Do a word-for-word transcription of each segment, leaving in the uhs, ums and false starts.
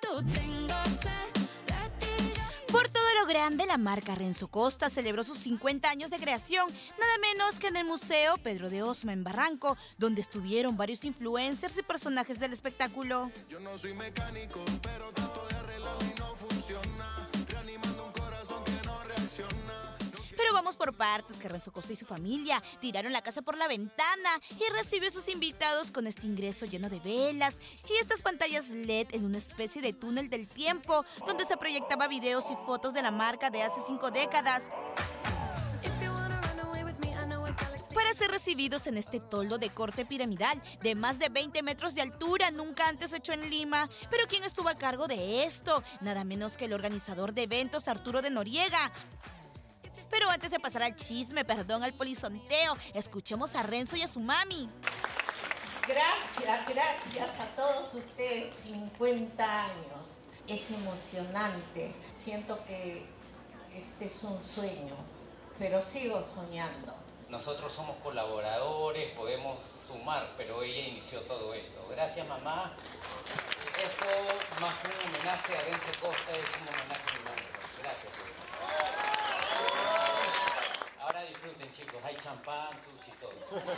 Por todo lo grande, la marca Renzo Costa celebró sus cincuenta años de creación, nada menos que en el Museo Pedro de Osma en Barranco, donde estuvieron varios influencers y personajes del espectáculo. Yo no soy mecánico, pero trato de arreglarlo y no funciona, reanimando un corazón que no reacciona. Pero vamos por partes, que Renzo Costa y su familia tiraron la casa por la ventana y recibió a sus invitados con este ingreso lleno de velas y estas pantallas L E D en una especie de túnel del tiempo, donde se proyectaba videos y fotos de la marca de hace cinco décadas. Para ser recibidos en este toldo de corte piramidal de más de veinte metros de altura, nunca antes hecho en Lima. Pero ¿quién estuvo a cargo de esto? Nada menos que el organizador de eventos, Arturo de Noriega. Pero antes de pasar al chisme, perdón, al polizonteo, escuchemos a Renzo y a su mami. Gracias, gracias a todos ustedes, cincuenta años. Es emocionante. Siento que este es un sueño, pero sigo soñando. Nosotros somos colaboradores, podemos sumar, pero ella inició todo esto. Gracias, mamá. Esto, más que un homenaje a Renzo Costa, es un homenaje a mi madre. Gracias. Ahora disfruten, chicos, hay champán, sushi, todo.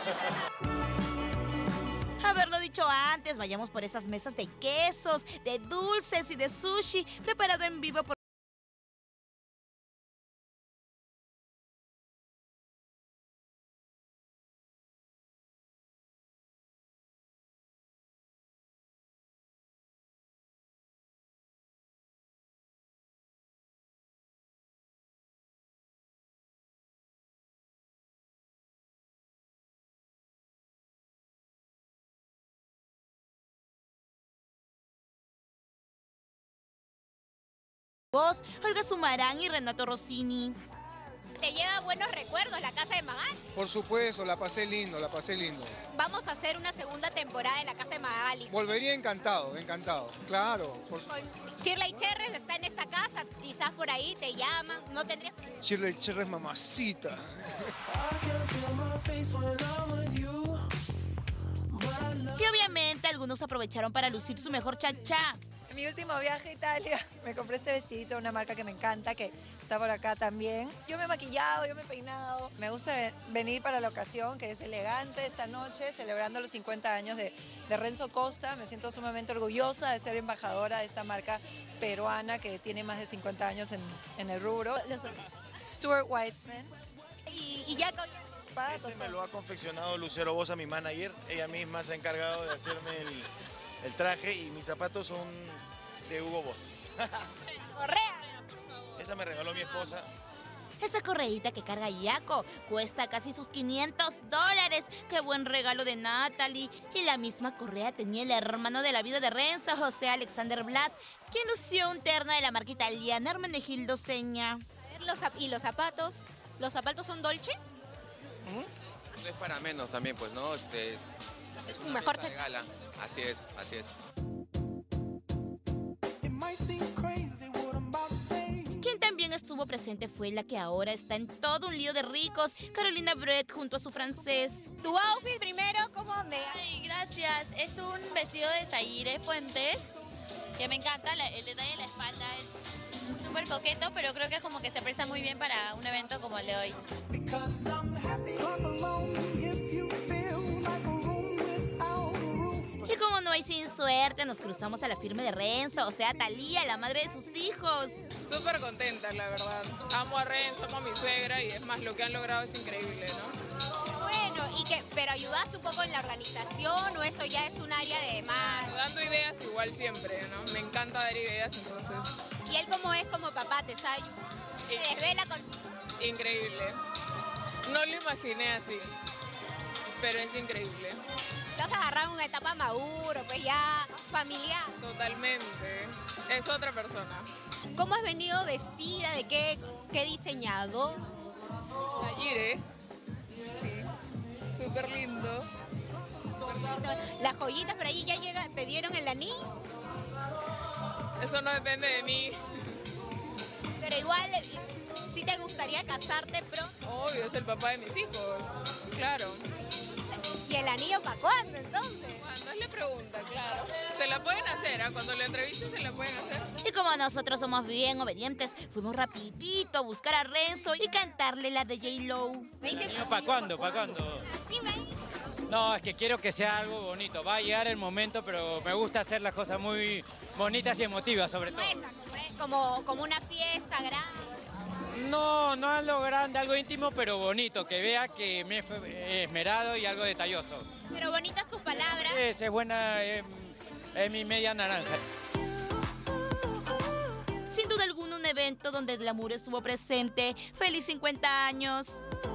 Haberlo dicho antes, vayamos por esas mesas de quesos, de dulces y de sushi, preparado en vivo por... voz, Olga Sumarán y Renato Rossini. ¿Te lleva buenos recuerdos la casa de Magali? Por supuesto, la pasé lindo, la pasé lindo. Vamos a hacer una segunda temporada de la casa de Magali. Volvería encantado, encantado, claro. Por... Shirley Cherres está en esta casa, quizás por ahí te llaman, no tendrías... Shirley Cherres, mamacita. Y obviamente algunos aprovecharon para lucir su mejor cha-cha. En mi último viaje a Italia me compré este vestidito de una marca que me encanta, que está por acá también. Yo me he maquillado, yo me he peinado. Me gusta venir para la ocasión, que es elegante esta noche, celebrando los cincuenta años de, de Renzo Costa. Me siento sumamente orgullosa de ser embajadora de esta marca peruana que tiene más de cincuenta años en, en el rubro. Los, Stuart Weitzman. Y, y ya... Este me lo ha confeccionado Lucero Bosa, mi manager. Ella misma se ha encargado de hacerme el... el traje, y mis zapatos son de Hugo Boss. Correa. Esa me regaló mi esposa. Esa correíta que carga Yaco cuesta casi sus quinientos dólares. ¡Qué buen regalo de Natalie! Y la misma correa tenía el hermano de la vida de Renzo, José Alexander Blas, quien lució un terno de la marca italiana Hermenegildo Seña. ¿Y los zapatos? ¿Los zapatos son Dolce? ¿Mm? Es para menos también, pues, ¿no? Este, es una mejor de gala. Así es, así es. Quien también estuvo presente fue la que ahora está en todo un lío de ricos, Carolina Brett, junto a su francés. Tu outfit primero, ¿cómo me? Ay, gracias. Es un vestido de Zaire Fuentes, que me encanta. La, el detalle de la espalda es súper coqueto, pero creo que es como que se presta muy bien para un evento como el de hoy. Y como no hay sin suerte, nos cruzamos a la firme de Renzo, o sea, Talía, la madre de sus hijos. Súper contenta, la verdad. Amo a Renzo, amo a mi suegra, y es más, lo que han logrado es increíble, ¿no? Bueno, y que, pero ayudaste un poco en la organización, o eso ya es un área de más. Dando ideas igual siempre, ¿no? Me encanta dar ideas, entonces. ¿Y él cómo es como papá? ¿Te sabe? ¿Te desvela con...? Increíble. No lo imaginé así, pero es increíble. Te vas a agarrar una etapa maduro, pues ya familiar. Totalmente. Es otra persona. ¿Cómo has venido vestida? ¿De qué, qué diseñador? Zaire. Sí. Súper lindo. Las joyitas por ahí ya llega, ¿te dieron el anillo? Eso no depende de mí. Pero igual, ¿sí te gustaría casarte pronto? Obvio, es el papá de mis hijos. Claro. ¿Y el anillo para cuándo entonces? Cuando le pregunta, claro. Se la pueden hacer, ¿ah? Cuando le entrevisten se la pueden hacer. Y como nosotros somos bien obedientes, fuimos rapidito a buscar a Renzo y cantarle la de J-Lo. ¿Para cuándo? ¿Para cuándo? No, es que quiero que sea algo bonito. Va a llegar el momento, pero me gusta hacer las cosas muy bonitas y emotivas, sobre todo. Como, como una fiesta grande. No, no algo grande, algo íntimo, pero bonito. Que vea que me he esmerado y algo detalloso. Pero bonitas tus palabras. Es, es buena, es, es mi media naranja. Sin duda alguna, un evento donde el glamour estuvo presente. ¡Feliz cincuenta años!